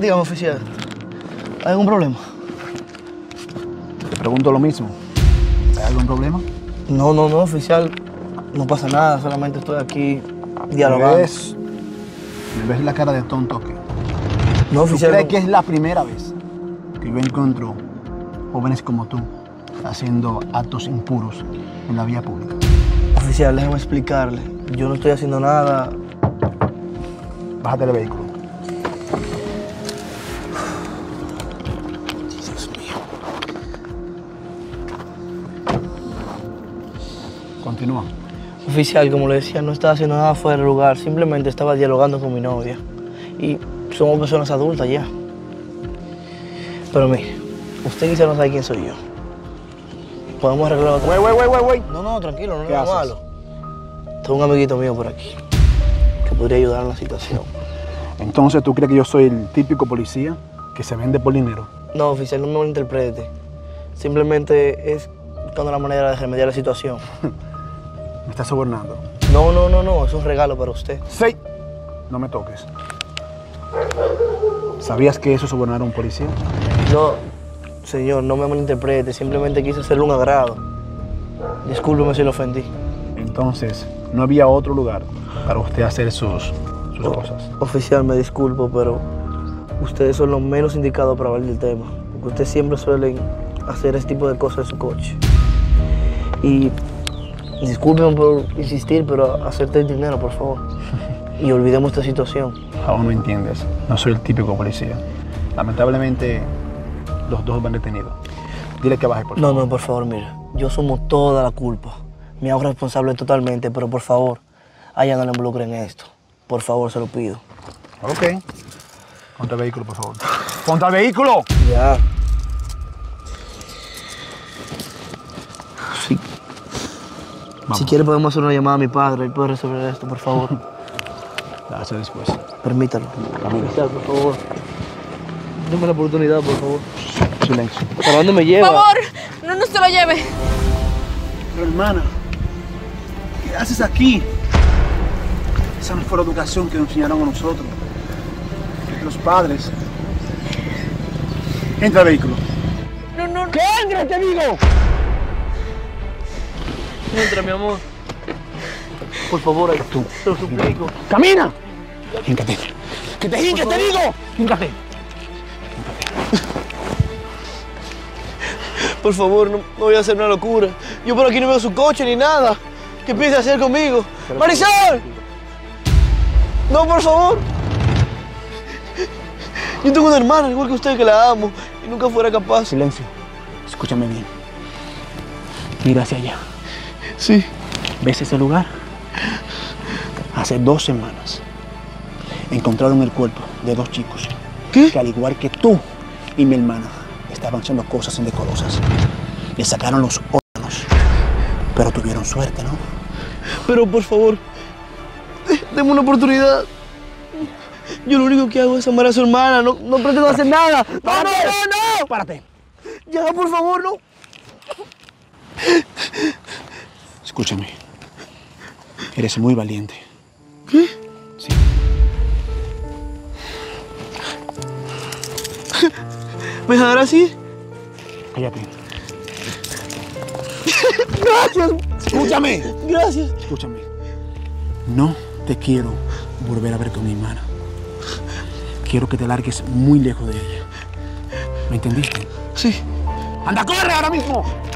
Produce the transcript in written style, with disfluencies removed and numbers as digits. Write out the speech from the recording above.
Dígame, oficial. ¿Hay algún problema? Te pregunto lo mismo. ¿Hay algún problema? No, oficial. No pasa nada, solamente estoy aquí dialogando. ¿Me ves la cara de tonto que? No, oficial. ¿Tú crees que es la primera vez que yo encuentro jóvenes como tú haciendo actos impuros en la vía pública? Oficial, déjeme explicarle. Yo no estoy haciendo nada. Bájate del vehículo. Dios mío. Continúa. Oficial, como le decía, no estaba haciendo nada fuera de lugar. Simplemente estaba dialogando con mi novia. Y somos personas adultas ya. Pero mire, usted quizá no sabe quién soy yo. Podemos arreglar otra. Wey. No, tranquilo, no es ¿Qué nada haces? malo. Tengo un amiguito mío por aquí que podría ayudar en la situación. Entonces, ¿tú crees que yo soy el típico policía que se vende por dinero? No, oficial, no me malinterprete. Simplemente es buscando la manera de remediar la situación. Me estás sobornando. No, es un regalo para usted. Sí. No me toques. ¿Sabías que eso es sobornar a un policía? No, señor, no me malinterprete. Simplemente quise hacerle un agrado. Discúlpeme si lo ofendí. Entonces, no había otro lugar para usted hacer sus cosas. Oficial, me disculpo, pero ustedes son los menos indicados para hablar del tema. Porque ustedes siempre suelen hacer este tipo de cosas en su coche. Y discúlpenme por insistir, pero hacerte el dinero, por favor. Y olvidemos esta situación. Aún no entiendes. No soy el típico policía. Lamentablemente, los dos van detenidos. Dile que baje, por favor. No, por favor, mira. Yo asumo toda la culpa. Me hago responsable totalmente, pero por favor, a ella no le involucren en esto. Por favor, se lo pido. Ok. Ponte al vehículo, por favor. ¡Ponte al vehículo! Ya. Sí. Vamos. Si quiere podemos hacer una llamada a mi padre. Él puede resolver esto, por favor. La hace después. Permítalo. Camina. Oficial, por favor. Deme la oportunidad, por favor. Silencio. ¿Para dónde me lleva? Por favor, no se lo lleve. Pero hermana, ¿qué haces aquí? Esa no fue la educación que nos enseñaron a nosotros. Los padres. Entra al vehículo. No. ¡Que entre, te digo! Entra, mi amor. Por favor, Tú. te lo suplico. ¡Camina! Híncate. ¡Que te hinques, te digo! Híncate. Por favor, no voy a hacer una locura. Yo por aquí no veo su coche ni nada. ¿Qué piensa hacer conmigo? ¡Marisol! No, por favor. Yo tengo una hermana, igual que usted, que la amo. Y nunca fuera capaz. Silencio. Escúchame bien. Mira hacia allá. Sí. ¿Ves ese lugar? Hace 2 semanas encontraron el cuerpo de 2 chicos. ¿Qué? Que al igual que tú y mi hermana estaban haciendo cosas indecorosas. Le sacaron los órganos. Pero tuvieron suerte, ¿no? Pero por favor, deme una oportunidad. Yo lo único que hago es amar a su hermana. No pretendo hacer nada. No. ¡Párate! Ya, por favor, no. Escúchame. Eres muy valiente. ¿Qué? Sí. ¿Me dejará así? Cállate. Gracias. ¡Escúchame! Gracias. Escúchame. No te quiero volver a ver con mi hermana. Quiero que te largues muy lejos de ella. ¿Me entendiste? Sí. ¡Anda, corre ahora mismo!